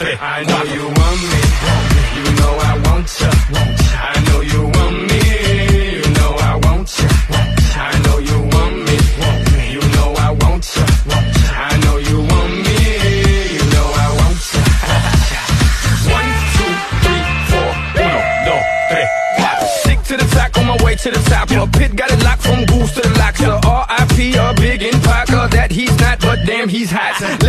tres. I know you want me, you know I want ya. I know you want me, you know I want ya. I know you want me, you know I want ya. I know you want me, you know I want ya. 1, 2, 3, 4, 1, 2, 3, 4. Stick to the track on my way to the top. My pit got it locked from goose to the locks. R.I.P. a big in Parker that he's not, but damn he's hot.